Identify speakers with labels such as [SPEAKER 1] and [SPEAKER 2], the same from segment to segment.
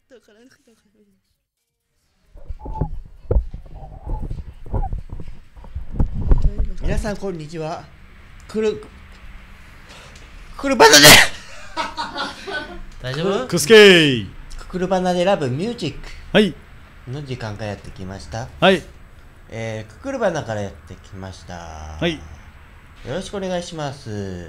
[SPEAKER 1] 皆さんこんにちは。くるバナで
[SPEAKER 2] 大丈夫？
[SPEAKER 3] くすけー。
[SPEAKER 1] くるバナでラブミュージック
[SPEAKER 3] はい
[SPEAKER 1] の時間がやってきました。
[SPEAKER 3] はい
[SPEAKER 1] くくるバナからやってきました。
[SPEAKER 3] はい。
[SPEAKER 1] よろしくお願いします。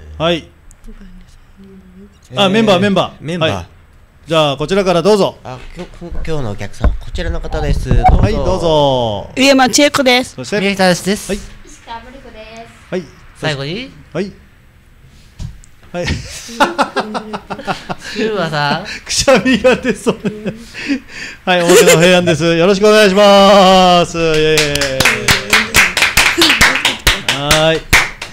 [SPEAKER 3] はい。あ、メンバーはい、じゃあこちらからどうぞ。
[SPEAKER 1] 今日のお客さんこちらの方です。どうぞ。
[SPEAKER 3] はい、どうぞ。
[SPEAKER 4] 上山千恵子です。
[SPEAKER 3] そして
[SPEAKER 2] 宮田です。
[SPEAKER 3] はい。
[SPEAKER 5] 石川ぶり子です。
[SPEAKER 3] はい。
[SPEAKER 2] 最後に
[SPEAKER 3] はいはい。
[SPEAKER 2] シュウマさん、
[SPEAKER 3] くしゃみが出そう。はい、表の平安です。よろしくお願いします。イエーイ。はい。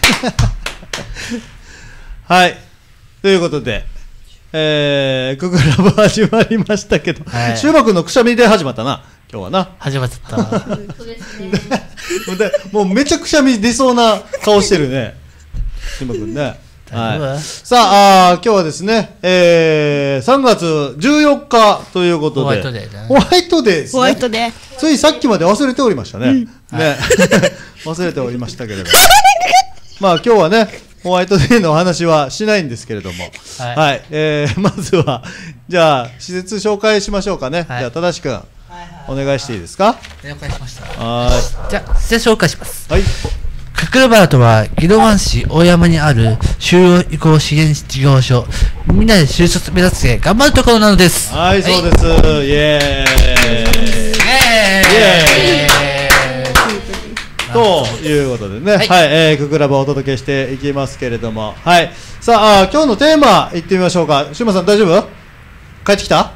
[SPEAKER 3] はい。ということで、ククラブ始まりましたけど、シュウマくんのくしゃみで始まったな、今日はな。
[SPEAKER 2] 始まっちゃった。
[SPEAKER 5] そうですね。
[SPEAKER 3] もうめちゃくちゃみ出そうな顔してるね、シュウマくんね。はい、さあ、今日はですね、3月14日ということで、
[SPEAKER 2] ホワイトデーだ。
[SPEAKER 3] ホワイトデーですね。
[SPEAKER 4] ホワイトで。
[SPEAKER 3] ついさっきまで忘れておりましたね。ね忘れておりましたけれども。まあ今日はね、ホワイトデーの話はしないんですけれども、はい、まずは、じゃあ、施設紹介しましょうかね。じゃあ、正しくん、お願いしていいですか。
[SPEAKER 2] 了解しました。
[SPEAKER 3] はい。
[SPEAKER 2] じゃあ、施設紹介します。
[SPEAKER 3] はい。
[SPEAKER 2] ククルバナとは、宜野湾市大山にある就労移行支援事業所、みんなで就職目指して頑張るところなのです。
[SPEAKER 3] はい、そうです。イエーイ。イエーイ。ということでね、はい、ククラブをお届けしていきますけれども、はい。さあ、今日のテーマ、いってみましょうか。シュウマさん、大丈夫？帰ってきた？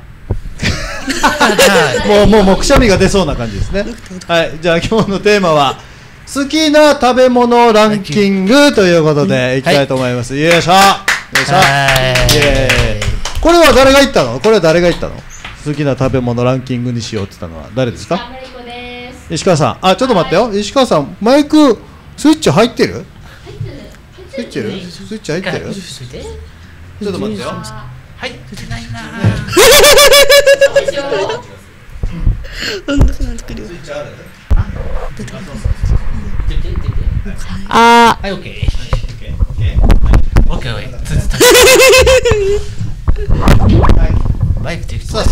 [SPEAKER 3] もうくしゃみが出そうな感じですね。はい、じゃあ今日のテーマは、好きな食べ物ランキングということでいきたいと思います。よいしょ。よいしょ。イエーイ。これは誰が言ったの？これは誰が言ったの？好きな食べ物ランキングにしようって言ったのは誰ですか？石川さん。あ、ちょっと待ってよ。石川さん、マイクスイッチ入ってる？スイッチ入ってる？ちょっと待ってよ。
[SPEAKER 2] 入ってないな。
[SPEAKER 3] スイッチある？
[SPEAKER 4] あ
[SPEAKER 2] はい、オッケー。オッケー。バイクできた。
[SPEAKER 3] さ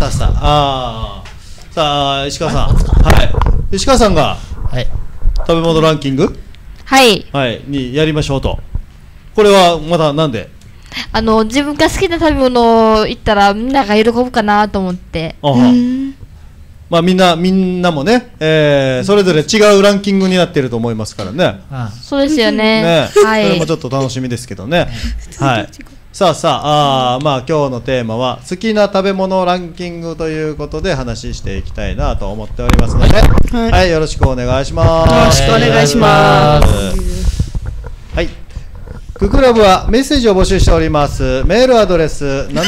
[SPEAKER 3] あ、石川さん。はい。石川さんが、
[SPEAKER 2] はい。
[SPEAKER 3] 食べ物ランキング？
[SPEAKER 4] はい。
[SPEAKER 3] はい、にやりましょうと。これはまだなんで？
[SPEAKER 4] 自分が好きな食べ物を言ったらみんなが喜ぶかなと思って。
[SPEAKER 3] まあみんなもね、それぞれ違うランキングになっていると思いますからね。
[SPEAKER 4] そうですよね。はい。
[SPEAKER 3] それもちょっと楽しみですけどね。はい。さあ、まあ今日のテーマは好きな食べ物ランキングということで話していきたいなと思っておりますので、はい、よろしくお願いします。
[SPEAKER 4] よろしくお願いします。
[SPEAKER 3] はい。ククラブはメッセージを募集しております。メールアドレス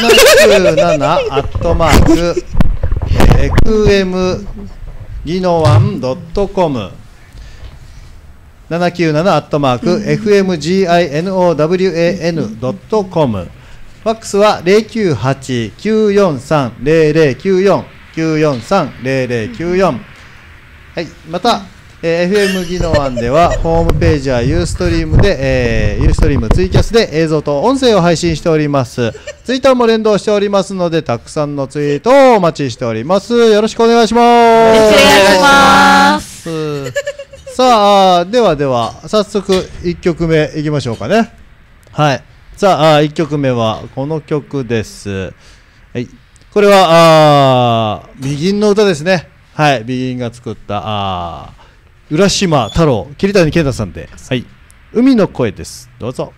[SPEAKER 3] 797@fmginowan.com797@fmginowan.com ファックスは 098-943-0094 943-0094 はい。またFM ギノワンではホームページやユーストリームで、ユーストリームツイキャスで映像と音声を配信しております。ツイッターも連動しておりますので、たくさんのツイートをお待ちしております。よろしくお願いします。
[SPEAKER 4] よろしくお願いします。
[SPEAKER 3] さあ、では早速1曲目いきましょうかね。はい。さあ、1曲目はこの曲です。はい。これはビギンの歌ですね。はい。ビギンが作った浦島太郎、桐谷健太さんで、はい、海の声です。どうぞ。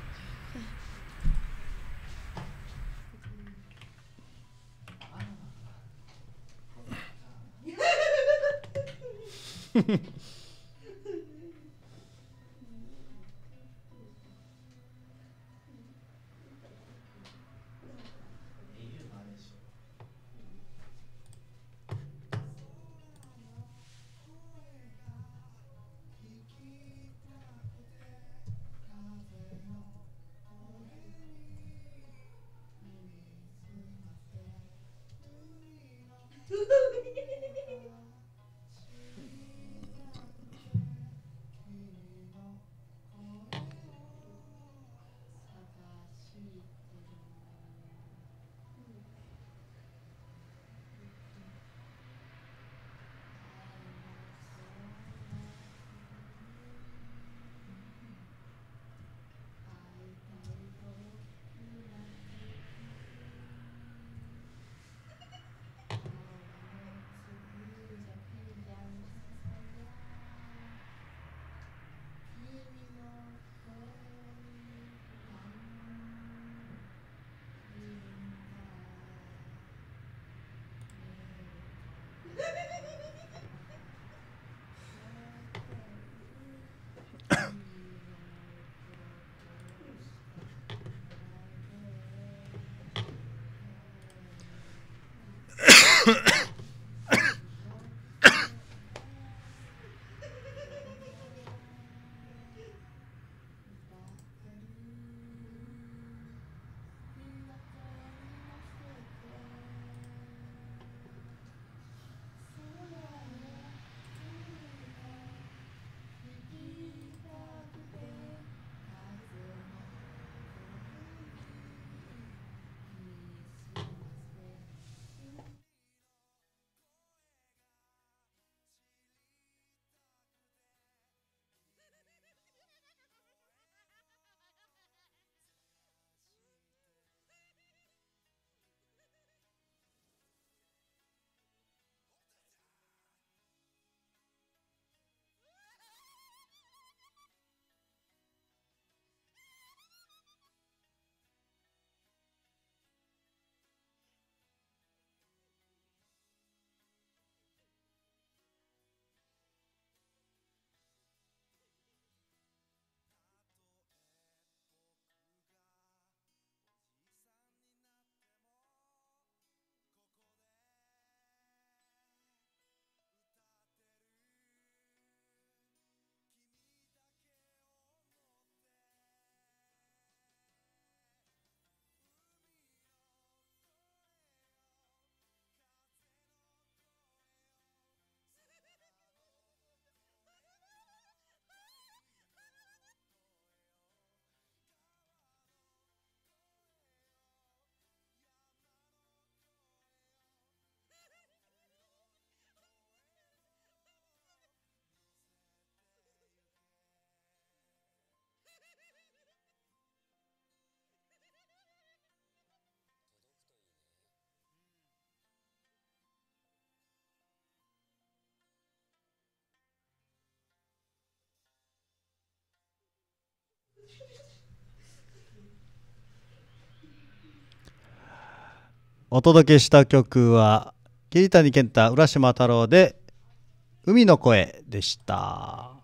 [SPEAKER 3] お届けした曲は桐谷健太、浦島太郎で海の声でした。はい、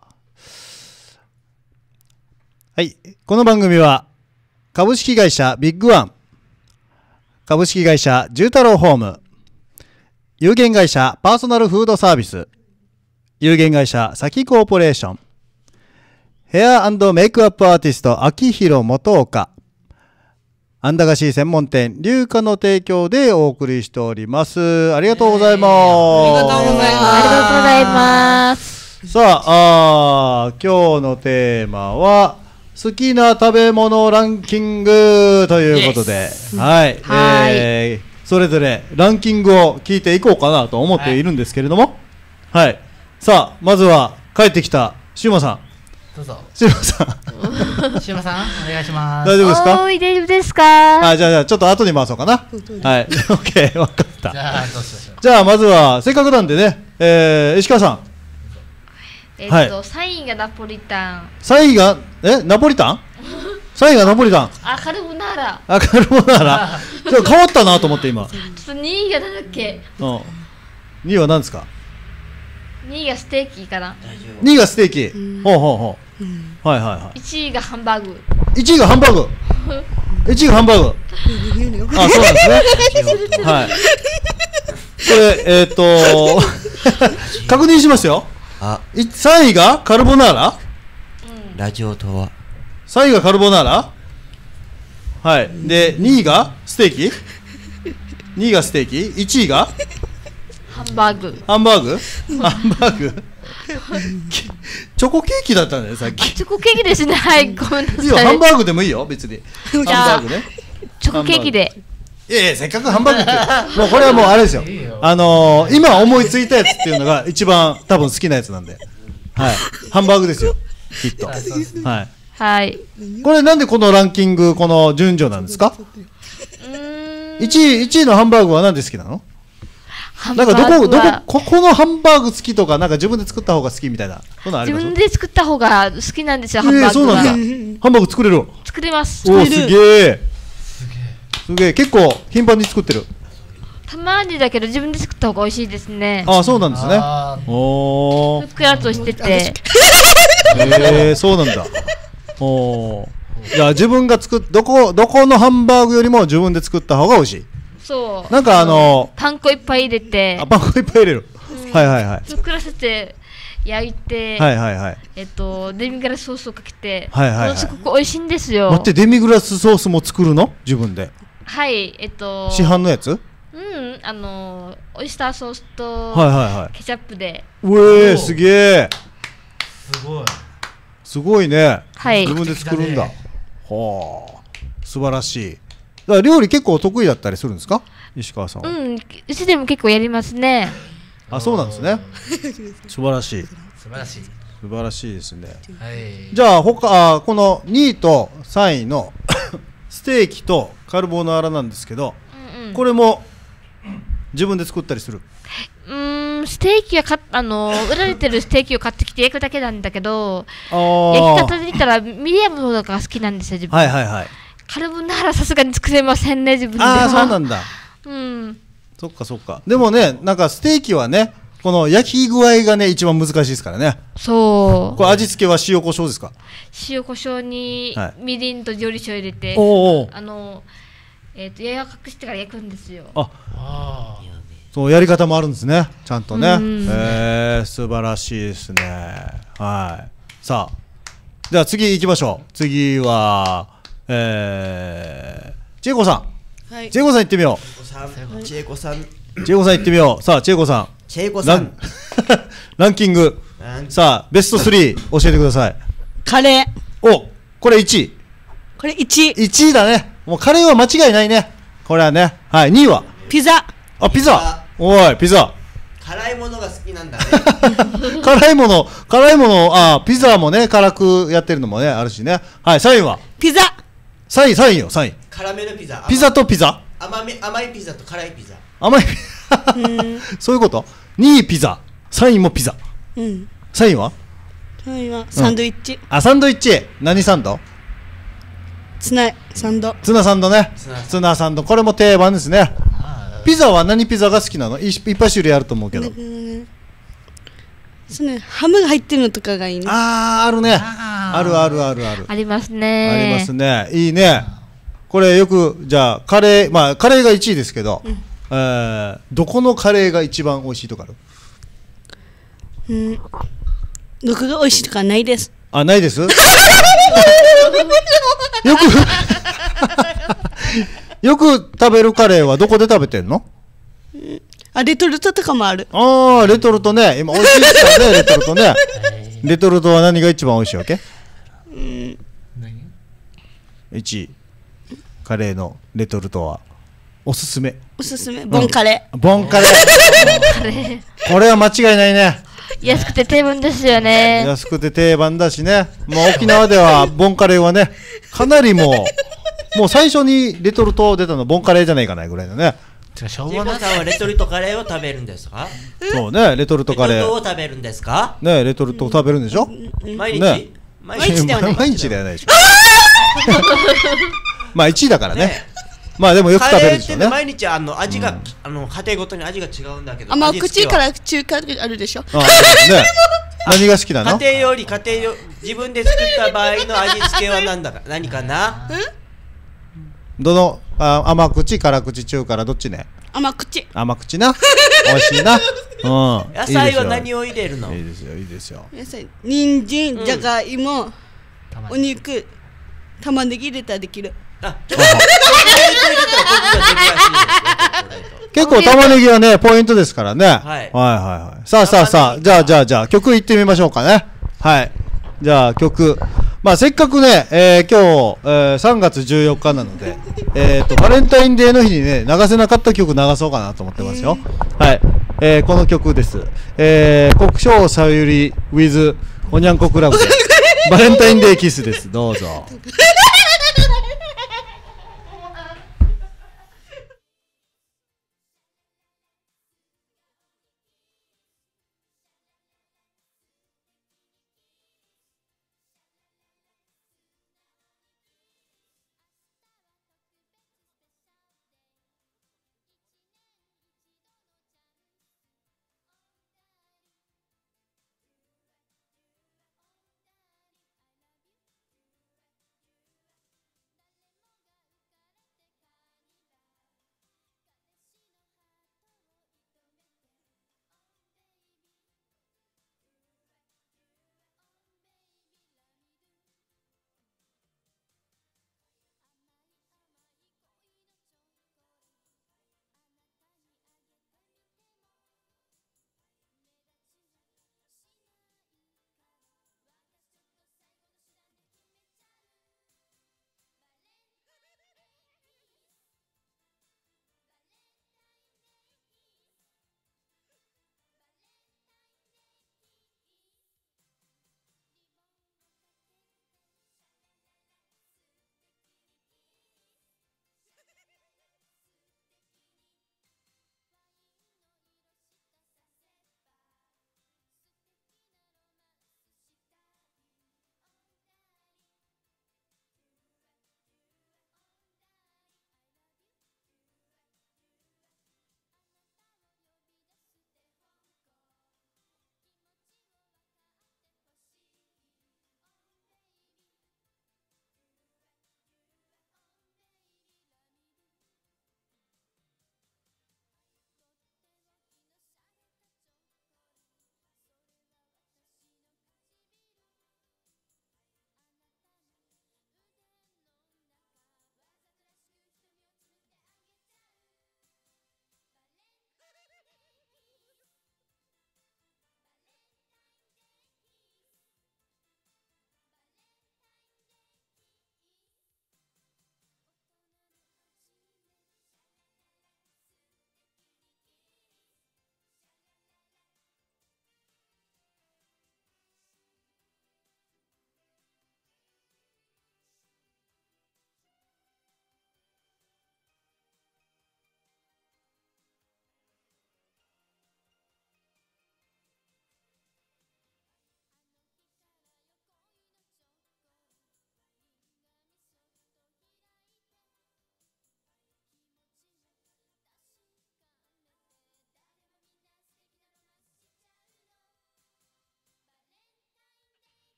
[SPEAKER 3] この番組は株式会社ビッグワン、株式会社十太郎ホーム、有限会社パーソナルフードサービス、有限会社サキコーポレーション、ヘア&メイクアップアーティスト秋広元岡、安駄菓子専門店龍華の提供でお送りしております。ありがとうございます。
[SPEAKER 2] ありがとうございます。
[SPEAKER 4] ありがとうございます。
[SPEAKER 3] さあ、今日のテーマは好きな食べ物ランキングということで、はい、それぞれランキングを聞いていこうかなと思っているんですけれども、はい、さあ、まずは帰ってきたシウマさん。
[SPEAKER 2] どうぞ。
[SPEAKER 3] シウマさん。
[SPEAKER 2] シウマさん、お願いします。
[SPEAKER 3] 大丈夫ですか？
[SPEAKER 4] 大丈夫ですか？
[SPEAKER 3] じゃあちょっと後に回そうかな。はい、オッケー、わかった。
[SPEAKER 2] じゃあ、どうしましょう。
[SPEAKER 3] じゃあまずはせっかくなんでね、石川さん。
[SPEAKER 4] サインがナポリタン。
[SPEAKER 3] 3位がナポリタン？3位がナポリタン。
[SPEAKER 4] カルボナーラ。
[SPEAKER 3] カルボナーラ。ちょっと変わったなと思って今。
[SPEAKER 4] ちょっと2位がなんだっけ
[SPEAKER 3] ？2位は何ですか
[SPEAKER 4] ？2位がステーキかな。
[SPEAKER 3] 2位がステーキ。ほうほうほう。はいはいはい。
[SPEAKER 4] 1位がハンバーグ。
[SPEAKER 3] 1位がハンバーグ。1位がハンバーグ。あ、そうなんですね。はい。これ確認しますよ。3位がカルボナーラ。
[SPEAKER 1] ラジオとは
[SPEAKER 3] 3位がカルボナーラ。はい。で2位がステーキ。2位がステーキ。1位が
[SPEAKER 4] ハンバーグ。
[SPEAKER 3] ハンバーグ。ハンバーグ。チョコケーキだったんだよさっき。
[SPEAKER 4] チョコケーキですね。はい、ごめんなさい。
[SPEAKER 3] いいよ、ハンバーグでもいいよ別に。ハンバーグね。
[SPEAKER 4] チョコケーキで。
[SPEAKER 3] いやいや、せっかくハンバーグってもうこれはもうあれですよ。今思いついたやつっていうのが一番多分好きなやつなんで、はい、ハンバーグですよきっと。はい。
[SPEAKER 4] はい。
[SPEAKER 3] これなんでこのランキングこの順序なんですか？1位のハンバーグはなんで好きなの？なんかここのハンバーグ好きとか、なんか自分で作った方が好きみたいな、そんなあります？
[SPEAKER 4] 自分で作った方が好きなんですよ、ハンバーグは。
[SPEAKER 3] そうなんだ。ハンバーグ作れる？
[SPEAKER 4] 作れます。
[SPEAKER 3] おお、すげえ。すげえ、結構頻繁に作ってる？
[SPEAKER 4] たまにだけど自分で作った方が美味しいですね。
[SPEAKER 3] あ、そうなんですね。おお。
[SPEAKER 4] ふっくらとしてて。
[SPEAKER 3] そうなんだ。おお。じゃあ自分がどこのハンバーグよりも自分で作った方が美味しい。
[SPEAKER 4] そう。
[SPEAKER 3] なんか
[SPEAKER 4] パン粉いっぱい入れて。
[SPEAKER 3] パン粉いっぱい入れる。はいはいはい。
[SPEAKER 4] ふっくらせて焼いて。
[SPEAKER 3] はいはいはい。
[SPEAKER 4] デミグラスソースをかけて。
[SPEAKER 3] はいはいはい。
[SPEAKER 4] すごく美味しいんですよ。
[SPEAKER 3] 待って、デミグラスソースも作るの？自分で。
[SPEAKER 4] はい、
[SPEAKER 3] 市販のやつ？
[SPEAKER 4] オイスターソースとケチャップで。
[SPEAKER 3] すげえ。すごいね。
[SPEAKER 4] はい。
[SPEAKER 3] 自分で作るんだ。はあ、素晴らしい。だから料理結構得意だったりするんですか、石川さんは？
[SPEAKER 4] うちでも結構やりますね。
[SPEAKER 3] あ、そうなんですね。素晴らしい。
[SPEAKER 2] 素晴らしい。
[SPEAKER 3] 素晴らしいですね。
[SPEAKER 2] はい。
[SPEAKER 3] じゃあこの2位と3位のステーキとカルボナーラなんですけど、これも自分で作ったりする？
[SPEAKER 4] ステーキは売られてるステーキを買ってきて焼くだけなんだけど、焼き方で言ったらミディアムの方が好きなんですよ、自分。
[SPEAKER 3] はいはいはい。
[SPEAKER 4] カルボナーラさすがに作れませんね、自分では。
[SPEAKER 3] ああ、そうなんだ。そっかそっか。でもね、なんかステーキはね、この焼き具合がね一番難しいですからね。
[SPEAKER 4] そう。
[SPEAKER 3] これ味付けは塩コショウですか？
[SPEAKER 4] 塩コショウにみりんと料理酒を入れて、柔らかくしてから焼くんですよ。そうやり方もあるんですね、ちゃんとね。素晴らしいですね。はい。さあ、じゃあ次行きましょう。次は千恵子さん。千恵子さん行ってみよう。
[SPEAKER 1] 千恵子さん
[SPEAKER 3] 行ってみよう。さあ千恵子さん。
[SPEAKER 1] 千恵子さん。
[SPEAKER 3] ランキング。さあベスト3教えてください。
[SPEAKER 6] カレー。
[SPEAKER 3] お、これ1位。
[SPEAKER 6] これ1位。
[SPEAKER 3] 1位だね。もうカレーは間違いないね。これはね。はい。2位は
[SPEAKER 6] ピザ。
[SPEAKER 3] あ、ピザ。おい、ピザ。
[SPEAKER 1] 辛いものが好きなんだね。
[SPEAKER 3] 辛いもの、ピザもね、辛くやってるのもね、あるしね。はい、3位は
[SPEAKER 6] ピザ。
[SPEAKER 3] 3位よ、3位。
[SPEAKER 1] 辛めのピザ。
[SPEAKER 3] ピザとピザ。
[SPEAKER 1] 甘いピザと辛いピザ。
[SPEAKER 3] 甘いピザ。そういうこと。2位ピザ、3位もピザ。3位は
[SPEAKER 6] 3位はサンドイッチ。
[SPEAKER 3] サンドイッチ。何サンド？
[SPEAKER 6] ツナサンド。
[SPEAKER 3] ツナサンドね。ツナサンド。これも定番ですね。 ピザは何ピザが好きなの？いっぱい種類あると思うけど。
[SPEAKER 6] そのハムが入ってるのとかがいいね。
[SPEAKER 3] あるね。ある。
[SPEAKER 5] ありますね。
[SPEAKER 3] ありますね。いいね。これよく、じゃあ、カレーが1位ですけど、どこのカレーが一番美味しいとかある？
[SPEAKER 6] どこが美味しいとかないです。
[SPEAKER 3] あ、ないです？よく食べるカレーはどこで食べてんの？
[SPEAKER 6] レトルトとかもある。
[SPEAKER 3] レトルトね。今美味しいですからね、レトルトね。レトルトは何が一番美味しいわけ？1位。カレーのレトルトはおすすめ。
[SPEAKER 6] ボンカレー。
[SPEAKER 3] ボンカレー。これは間違いないね。
[SPEAKER 5] 安くて定番ですよね。
[SPEAKER 3] 安くて定番だしね。もう沖縄ではボンカレーはね、かなりもう最初にレトルト出たのボンカレーじゃないかなぐらいだね。
[SPEAKER 1] ジモさんはレトルトカレーを食べるんですか？
[SPEAKER 3] そうね、レトルトカレー。
[SPEAKER 1] レトルトを食べるんですか？
[SPEAKER 3] ね、レトルトを食べるんでしょ？
[SPEAKER 1] 毎日？
[SPEAKER 3] ね、
[SPEAKER 6] 毎日ではない。
[SPEAKER 3] 毎日ではないでしょ。まあ1位だからね。まあでもよく食べるでしょうね。
[SPEAKER 1] 毎日味が家庭ごとに味が違うんだけど。
[SPEAKER 6] 口から中華あるでしょ。
[SPEAKER 3] 何が好きなの？
[SPEAKER 1] 家庭自分で作った場合の味付けは何かな？
[SPEAKER 3] どの甘口、辛口、中辛どっちね？
[SPEAKER 6] 甘口。
[SPEAKER 3] 甘口な。美味しいな。
[SPEAKER 1] 野菜は何を入れるの？
[SPEAKER 3] いいですよ、いいですよ。
[SPEAKER 6] 野菜、人参、じゃがいも、お肉、玉ねぎ入れたらできる。
[SPEAKER 3] 結構玉ねぎはねポイントですからね。はい。さあじゃあ曲いってみましょうかね。はい。じゃあ曲。まあせっかくね、今日、3月14日なので、バレンタインデーの日にね流せなかった曲流そうかなと思ってますよ。はい。この曲です。国生さゆり with おにゃんこクラブでバレンタインデーキスです。どうぞ。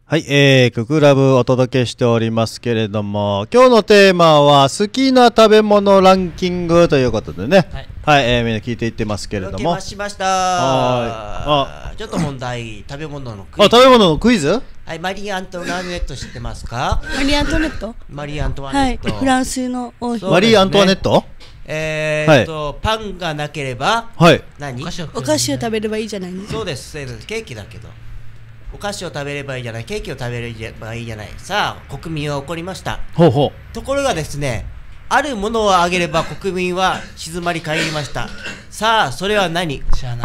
[SPEAKER 3] はい、ククラブお届けしておりますけれども、今日のテーマは好きな食べ物ランキングということでね、はい、みんな聞いていってますけれども。
[SPEAKER 1] 受けましました。ちょっと問題、食べ物のクイズ。
[SPEAKER 3] 食べ物のクイズ？
[SPEAKER 1] はい、マリー・アントワネット知ってますか？
[SPEAKER 6] マリー・アントネット？
[SPEAKER 1] マリー・アントワネット。
[SPEAKER 6] はい、フランスの王妃。
[SPEAKER 3] マリー・アントワネット？
[SPEAKER 1] パンがなければ、何？
[SPEAKER 6] お菓子を食べればいいじゃないの？
[SPEAKER 1] そうです、ケーキだけど。お菓子を食べればいいじゃない、ケーキを食べればいいじゃない。さあ、国民は怒りました。ところがですね、あるものをあげれば国民は静まり返りました。さあ、それは何？
[SPEAKER 2] 知らない。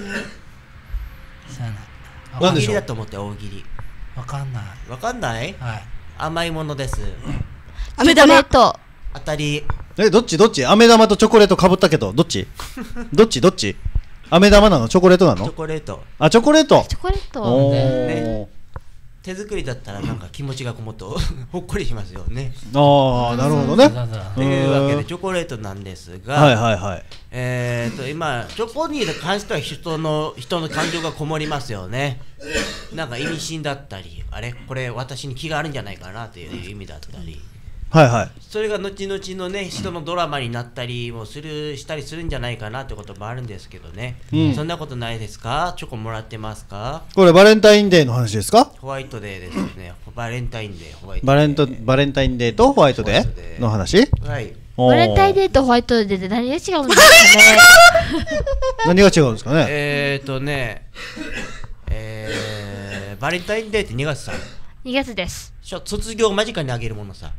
[SPEAKER 1] 大喜利だと思って、大喜利。
[SPEAKER 2] わかんない。
[SPEAKER 1] わかんない？はい。甘いものです。
[SPEAKER 5] 飴玉。当
[SPEAKER 1] たり。
[SPEAKER 3] どっち？飴玉とチョコレートかぶったけど、どっち？飴玉なの？チョコレートなの？
[SPEAKER 1] チョコレート。
[SPEAKER 3] あ、チョコレート。
[SPEAKER 1] ね。手作りだったらなんか気持ちがこもっとほっこりしますよね。
[SPEAKER 3] ああ、なるほどね。
[SPEAKER 1] というわけでチョコレートなんですが、今チョコに関しては人の感情がこもりますよね。なんか意味深だったり、あれこれ私に気があるんじゃないかなという意味だったり。それが後々のね、人のドラマになったりもしたりするんじゃないかなってこともあるんですけどね、そんなことないですか？チョコもらってますか？
[SPEAKER 3] これバレンタインデーの話ですか？
[SPEAKER 1] ホワイトデーですね。バレンタインデー、ホワイトデー。
[SPEAKER 3] バレンタインデーとホワイトデーの話？
[SPEAKER 1] はい。
[SPEAKER 5] バレンタインデーとホワイトデーって何が違うんですかね？
[SPEAKER 3] 何が違うんですか
[SPEAKER 1] ね？バレンタインデーって2月さ。
[SPEAKER 5] 2月です。
[SPEAKER 1] 卒業間近にあげるものさ。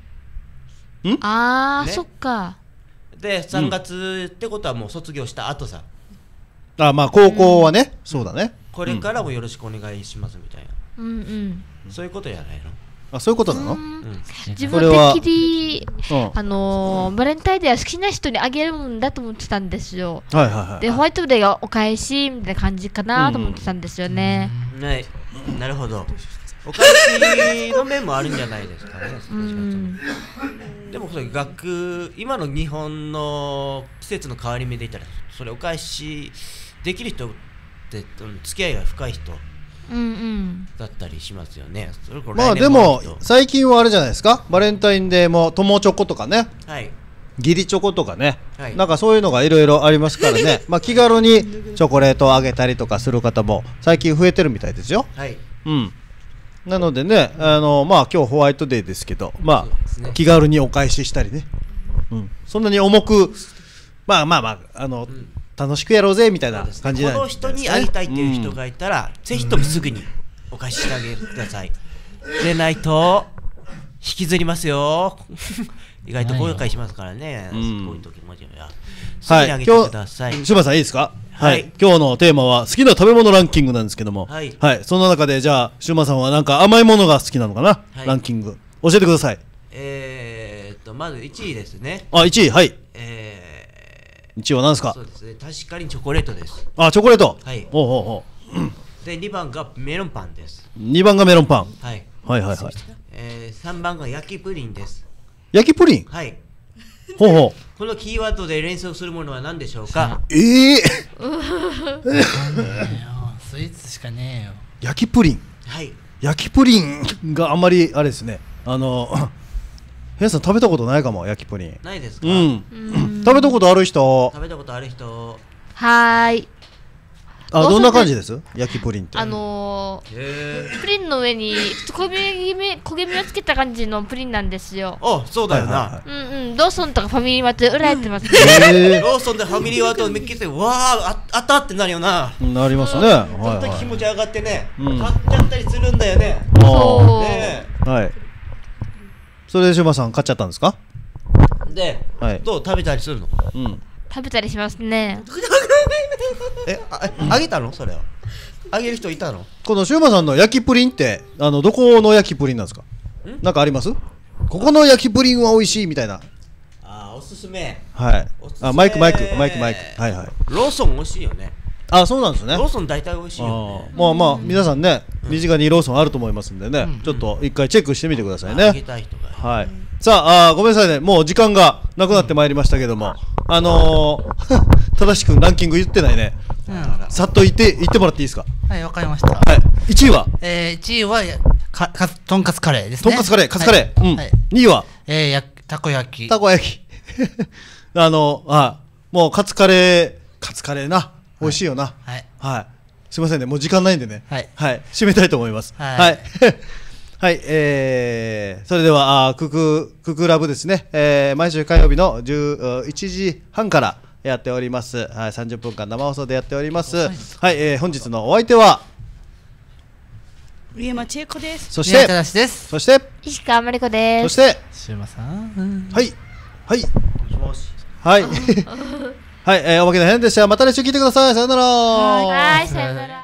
[SPEAKER 5] ああ、そっか。
[SPEAKER 1] で、3月ってことはもう卒業した後さ。
[SPEAKER 3] あ、まあ高校はね、そうだね。
[SPEAKER 1] これからもよろしくお願いしますみたいな。そういうことじゃないの？
[SPEAKER 3] あ、そういうことなの？
[SPEAKER 5] 自分的にバレンタインデーは好きな人にあげるんだと思ってたんですよ。で、ホワイトデーがお返しみたいな感じかなと思ってたんですよね。
[SPEAKER 1] なるほど。お返しの面もあるんじゃないですかね。でも今の日本の季節の変わり目で言ったら、それお返しできる人って付き合いが深い人だったりしますよね。
[SPEAKER 3] まあでも最近はあれじゃないですか、バレンタインデーも友チョコとかね、義理チョコとかね、なんかそういうのがいろいろありますからね、まあ気軽にチョコレートをあげたりとかする方も最近増えてるみたいですよ。なのでね、まあ今日ホワイトデーですけど、まあ気軽にお返ししたりね、そんなに重く、まあ楽しくやろうぜみたいな感じで、
[SPEAKER 1] この人に会いたいっていう人がいたら、ぜひともすぐにお返ししてあげてください。でないと引きずりますよ。意外と後悔しますからね。こういう時もすぐにあげてください。
[SPEAKER 3] シュバさんいいですか？はい、今日のテーマは好きな食べ物ランキングなんですけども、その中でじゃあシュマさんはなんか甘いものが好きなのかな、ランキング教えてください。
[SPEAKER 1] まず1位ですね。
[SPEAKER 3] あ、1位、はい。1位は何ですか？
[SPEAKER 1] そうですね、確かにチョコレートです。
[SPEAKER 3] あ、チョコレート。
[SPEAKER 1] で、2番がメロンパンです。
[SPEAKER 3] 2番がメロンパン。
[SPEAKER 1] はい。3番が焼きプリンです。
[SPEAKER 3] 焼きプリン？
[SPEAKER 1] はい。
[SPEAKER 3] こ
[SPEAKER 1] のキーワードで連想するものは何でしょうか？
[SPEAKER 2] スイーツしかねえよ。
[SPEAKER 3] 焼きプリン。焼きプリンがあんまりあれですね。皆さん食べたことないかも、焼きプリン。
[SPEAKER 1] ないですか？
[SPEAKER 3] 食べたことある人？
[SPEAKER 1] 食べたことある人？
[SPEAKER 5] はーい。
[SPEAKER 3] どんな感じです？焼きプリンって。
[SPEAKER 5] プリンの上に焦げ目をつけた感じのプリンなんですよ。
[SPEAKER 1] あ、そうだよな。
[SPEAKER 5] ローソンとかファミリーマートで売られてますね。
[SPEAKER 1] ローソンでファミリーマートを見つけて、わあ、あったってなるよな。
[SPEAKER 3] なりますね。
[SPEAKER 1] 本当に気持ち上がってね、買っちゃったりするんだよね。
[SPEAKER 3] はい。それでシュマさん買っちゃったんですか？
[SPEAKER 1] で、どう食べたりするの？
[SPEAKER 5] 食べたりしますね。
[SPEAKER 1] あげたの？それをあげる人いたの？
[SPEAKER 3] このシュマさんの焼きプリンってどこの焼きプリンなんですか？なんかあります？ここの焼きプリンは美味しいみたいな。
[SPEAKER 1] おすすめ。
[SPEAKER 3] はい。マイク。はい。
[SPEAKER 1] ローソン美味しいよね。
[SPEAKER 3] あ、そうなんですね。
[SPEAKER 1] ローソン大体美味しいよね。
[SPEAKER 3] まあ皆さんね、身近にローソンあると思いますんでね、ちょっと一回チェックしてみてくださいね。
[SPEAKER 1] あげたい人が。
[SPEAKER 3] はい。さあ、ごめんなさいね、もう時間がなくなってまいりましたけども、正しくランキング言ってないね。 さっと言ってもらっていいですか。
[SPEAKER 2] はい、わかりました。
[SPEAKER 3] はい、1位は
[SPEAKER 2] 1位はとんかつカレーですね。
[SPEAKER 3] とんかつカレー、カツカレー。うん。2位は
[SPEAKER 2] たこ焼き。
[SPEAKER 3] たこ焼き。もうカツカレーな、美味しいよな。
[SPEAKER 2] はい。
[SPEAKER 3] はい。すみませんね、もう時間ないんでね。
[SPEAKER 2] はい。
[SPEAKER 3] はい。締めたいと思います。はい。はい、それではククラブですね、毎週火曜日の11時半からやっております。はい、30分間生放送でやっております。はい、本日のお相手は
[SPEAKER 6] 上山千恵子です。
[SPEAKER 3] そして
[SPEAKER 2] そして
[SPEAKER 5] 石川真理子です。
[SPEAKER 3] そして
[SPEAKER 2] シウマさん。
[SPEAKER 3] はいはいはいはい、おまけの辺でした。また来週聞いてください。さよなら。
[SPEAKER 5] はい、さよなら。